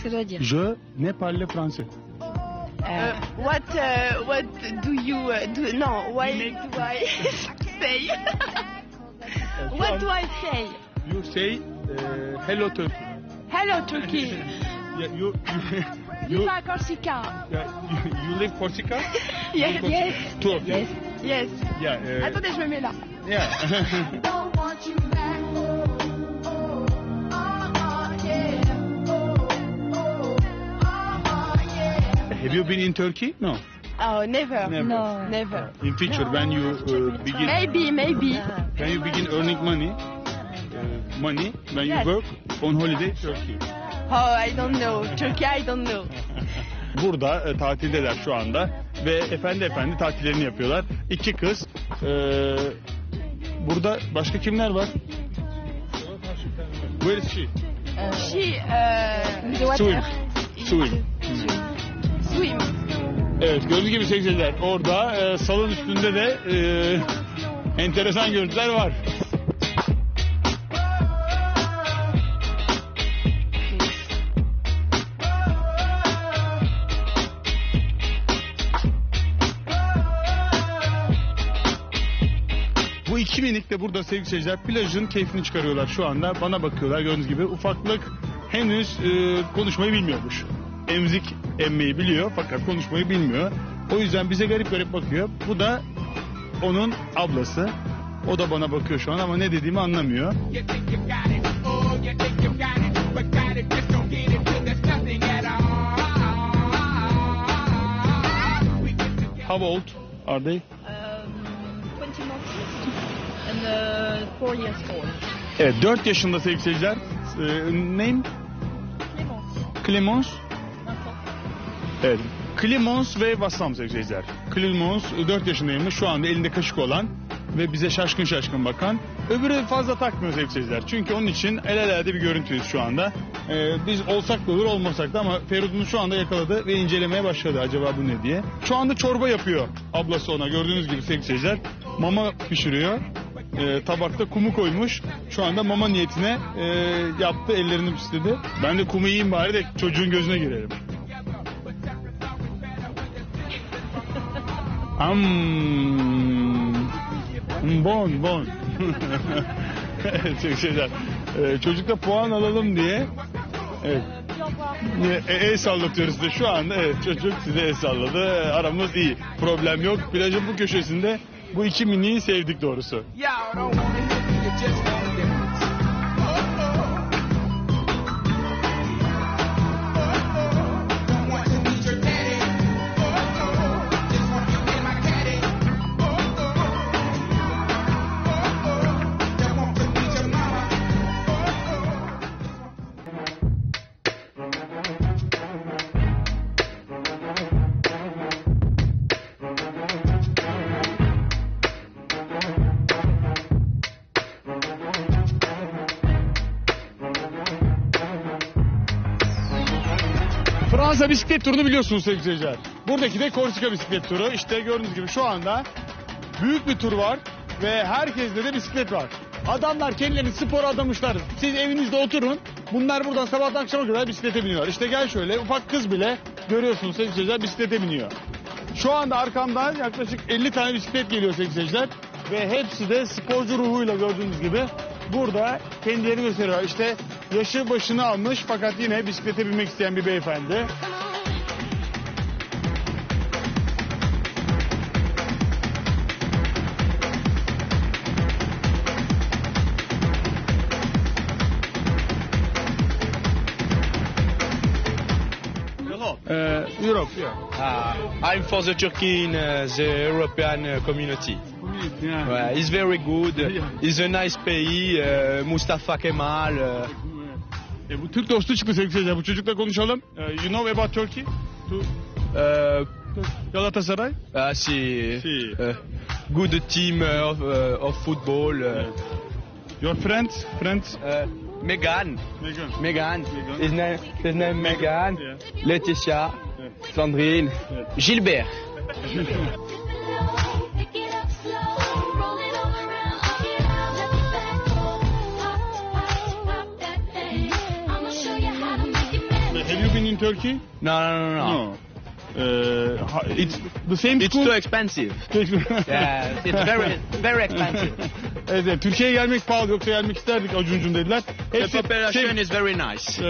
que ça doit dire? Je ne parle français. What do you do? No, why do I say? What do I say? You say hello Turkey. Hello, Turkey. Yeah, you Viva Corsica. you live Corsica? Yes. Two of you. Yes. Yes. Yeah. Attendez, je me mets là. Yeah. Have you been in Turkey? No. Oh, never. Never. No. Never. In future, when you begin, Maybe. when you begin earning money, when Yes. you work on holiday, Turkey. Oh, I don't know. Turkey, I don't know. Burada tatildeler şu anda ve efendi tatillerini yapıyorlar. İki kız. Burada başka kimler var? Where is she? She, the water. Swim. Evet, gördüğünüz gibi seyirciler orada salon üstünde de enteresan görüntüler var. Bu iki minik de burada sevgili seyirciler plajın keyfini çıkarıyorlar şu anda. Bana bakıyorlar gördüğünüz gibi. Ufaklık henüz konuşmayı bilmiyormuş. Emzik emmeyi biliyor fakat konuşmayı bilmiyor. O yüzden bize garip bakıyor. Bu da onun ablası. O da bana bakıyor şu an ama ne dediğimi anlamıyor. How old are they? 20 months and 4 years old. Evet, 4 yaşında sevgili seyirciler. Name? Clemence. Evet. Clemence ve Vassam sevgili seyirciler. Clemence 4 yaşındaymış. Şu anda elinde kaşık olan ve bize şaşkın bakan. Öbürü fazla takmıyor sevgili seyirciler. Çünkü onun için el elede bir görüntüyüz şu anda. Biz olsak da olur olmasak da ama Feridun'u şu anda yakaladı ve incelemeye başladı. Acaba bu ne diye. Şu anda çorba yapıyor ablası ona. Gördüğünüz gibi sevgili seyirciler. Mama pişiriyor. Tabakta kumu koymuş. Şu anda mama niyetine yaptı. Ellerini pisledi. Ben de kumu yiyeyim bari de çocuğun gözüne girelim. Bon. Evet, şeyler. Çocukla puan alalım diye. Evet. El sallatıyoruz size şu anda. Evet, çocuk size el salladı. Aramız iyi. Problem yok. Plajın bu köşesinde bu iki miniyi sevdik doğrusu. Fransa bisiklet turunu biliyorsunuz sevgili seyirciler. Buradaki de Korsika bisiklet turu. İşte gördüğünüz gibi şu anda büyük bir tur var ve herkeste de bisiklet var. Adamlar kendilerini spora adamışlar. Siz evinizde oturun. Bunlar buradan sabahtan akşama kadar bisiklete biniyor. İşte gel şöyle ufak kız bile görüyorsunuz sevgili seyirciler bisiklete biniyor. Şu anda arkamdan yaklaşık 50 tane bisiklet geliyor sevgili seyirciler. Ve hepsi de sporcu ruhuyla gördüğünüz gibi burada kendilerini gösteriyor. İşte yaşı başını almış fakat yine bisiklete binmek isteyen bir beyefendi. Europe, yeah. I'm for the Turkey in the European community. Yeah. Ouais, it's very good. Yeah. It's a nice pays. Mustafa Kemal. Bu Türk dostu çıktı sevgili seyirciler. Bu çocukla konuşalım. You know about Turkey? Galatasaray? Si. Good team of football. Your friends? Megan. His name Megan. Yeah. Laetitia. Sandrine. Gilbert. Have you in Turkey? No. It's the same It's school. too expensive. Yeah, it's very expensive. Evet, Türkiye'ye gelmek pahalı, yoksa gelmek isterdik Acun'cum dediler. The population is very nice.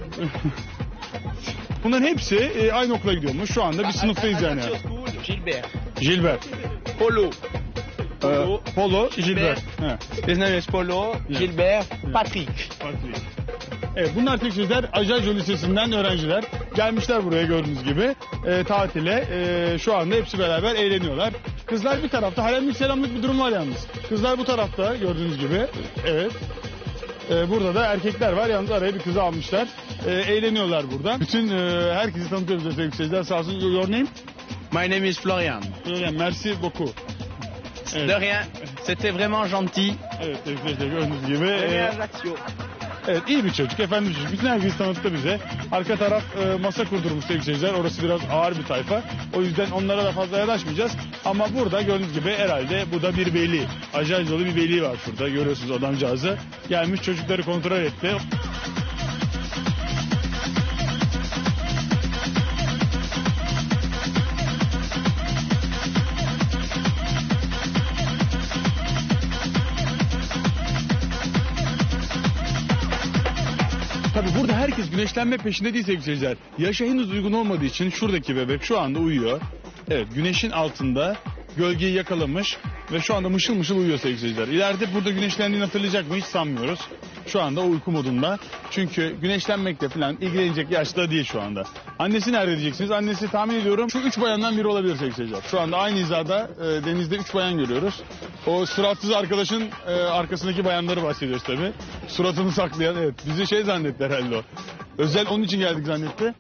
Bunların hepsi aynı okula gidiyormuş. Şu anda bir sınıftayız yani. Gilbert. Gilbert. Polo. Polo, Gilbert. His name is Polo, Gilbert, Patrick. Evet, bunlar tek şeyler. Ajaccio Lisesi'nden öğrenciler. Gelmişler buraya gördüğünüz gibi tatile. Şu anda hepsi beraber eğleniyorlar. Kızlar bir tarafta, haremlik selamlık bir durum var yalnız. Kızlar bu tarafta gördüğünüz gibi. Evet. Burada da erkekler var. Yalnız araya bir kızı almışlar. Eğleniyorlar burada. Bütün herkesi tanıtıyoruz sevgili seyirciler. Sağ olsun. Your name? My name is Florian. Florian, merci beaucoup. Evet. De rien. C'était vraiment gentil. Evet, gördüğünüz gibi. Evet, iyi bir çocuk, efendi bir çocuk. Bütün herkesi tanıttı bize. Arka taraf masa kurdurmuş sevgili seyirciler. Orası biraz ağır bir tayfa. O yüzden onlara da fazla yanaşmayacağız. Ama burada gördüğünüz gibi herhalde bu da bir veli. Ajaccio'lu bir veli var şurada. Görüyorsunuz adamcağızı. Gelmiş çocukları kontrol etti. Tabii burada herkes güneşlenme peşinde değil sevgili seyirciler. Yaşa henüz uygun olmadığı için şuradaki bebek şu anda uyuyor. Evet, güneşin altında gölgeyi yakalamış ve şu anda mışıl mışıl uyuyor sevgili seyirciler. İleride burada güneşlendiğini hatırlayacak mı hiç sanmıyoruz. Şu anda uyku modunda. Çünkü güneşlenmekle falan ilgilenecek yaşta değil şu anda. Annesi nerede diyeceksiniz? Annesi tahmin ediyorum şu 3 bayandan biri olabilir sevgili seyirciler. Şu anda aynı hizada denizde 3 bayan görüyoruz. O suratsız arkadaşın arkasındaki bayanları bahsediyoruz tabii. Suratını saklayan, evet, bizi şey zannetti herhalde o. Özel onun için geldik zannetti.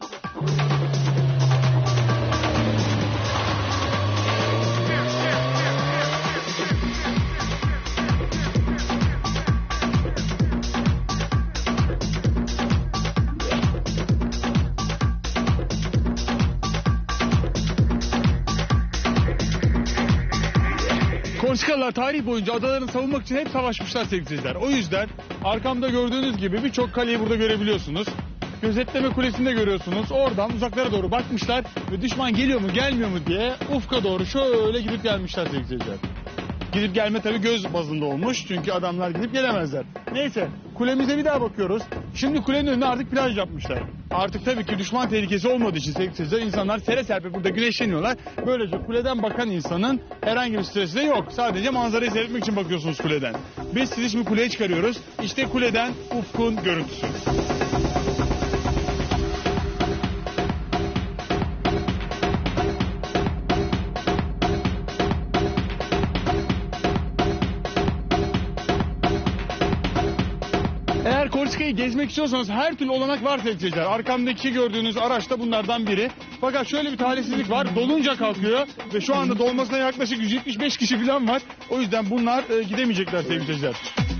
Korskalılar tarih boyunca adalarını savunmak için hep savaşmışlar sevgili seyirciler. O yüzden arkamda gördüğünüz gibi birçok kaleyi burada görebiliyorsunuz. Gözetleme kulesini de görüyorsunuz. Oradan uzaklara doğru bakmışlar ve düşman geliyor mu gelmiyor mu diye ufka doğru şöyle gidip gelmişler sevgili seyirciler. Gidip gelme tabii göz bazında olmuş çünkü adamlar gidip gelemezler. Neyse, kulemize bir daha bakıyoruz. Şimdi kulenin önüne artık plaj yapmışlar. Artık tabii ki düşman tehlikesi olmadığı için sevgili seyirciler insanlar sere serpe burada güneşleniyorlar. Böylece kuleden bakan insanın herhangi bir stresi de yok. Sadece manzarayı seyretmek için bakıyorsunuz kuleden. Biz sizi şimdi kuleye çıkarıyoruz. İşte kuleden ufkun görüntüsü. Eğer Korsika'yı gezmek istiyorsanız her türlü olanak var sevgili seyirciler. Arkamdaki gördüğünüz araç da bunlardan biri. Fakat şöyle bir talihsizlik var. Dolunca kalkıyor ve şu anda dolmasına yaklaşık 175 kişi falan var. O yüzden bunlar gidemeyecekler sevgili seyirciler.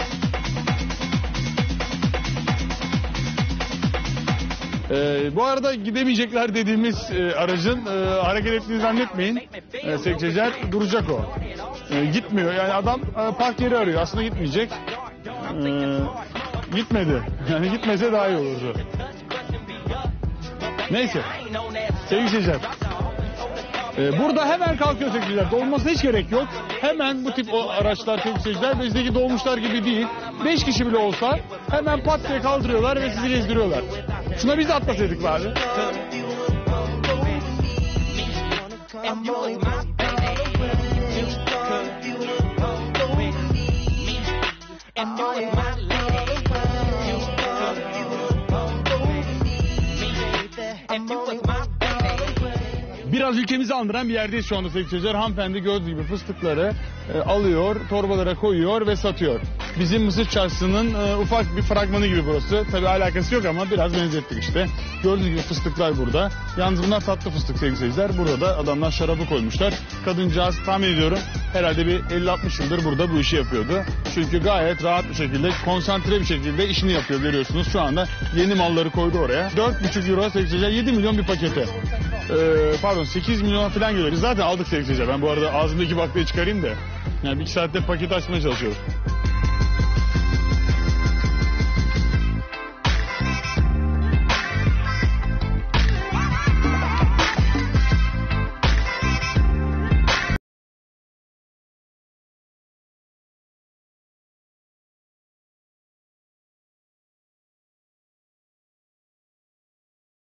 Bu arada gidemeyecekler dediğimiz aracın hareket ettiğini zannetmeyin. Sevgili seyirciler, duracak o. Gitmiyor yani adam park yeri arıyor. Aslında gitmeyecek. Gitmedi. Yani gitmese daha iyi olurdu. Neyse. Sevgili seyirciler. Burada hemen kalkıyor sevgili seyirciler. Dolmasına hiç gerek yok. Hemen bu tip o araçlar sevgili seyirciler bizdeki dolmuşlar gibi değil. 5 kişi bile olsa hemen pat diye kaldırıyorlar ve sizi gezdiriyorlar. Şuna biz de atlasaydık be abi. Biraz ülkemizi andıran bir yerdeyiz şu anda sevgili seyirciler. Hanımefendi gördüğü gibi fıstıkları alıyor, torbalara koyuyor ve satıyor. Bizim Mısır Çarşısı'nın ufak bir fragmanı gibi burası. Tabii alakası yok ama biraz benzettik işte. Gördüğünüz gibi fıstıklar burada. Yalnız bunlar tatlı fıstık sevgili seyirciler. Burada da adamlar şarabı koymuşlar. Kadıncağız tahmin ediyorum herhalde bir 50-60 yıldır burada bu işi yapıyordu. Çünkü gayet rahat bir şekilde, konsantre bir şekilde işini yapıyor görüyorsunuz. Şu anda yeni malları koydu oraya. 4,5 euro sevgili seyirciler, 7 milyon bir paketi. Pardon 8 milyon falan geliyor. Biz zaten aldık sevgili seyirciler. Ben bu arada ağzımdaki baklayı çıkarayım da. Yani bir 2 saatte paket açmaya çalışıyorum.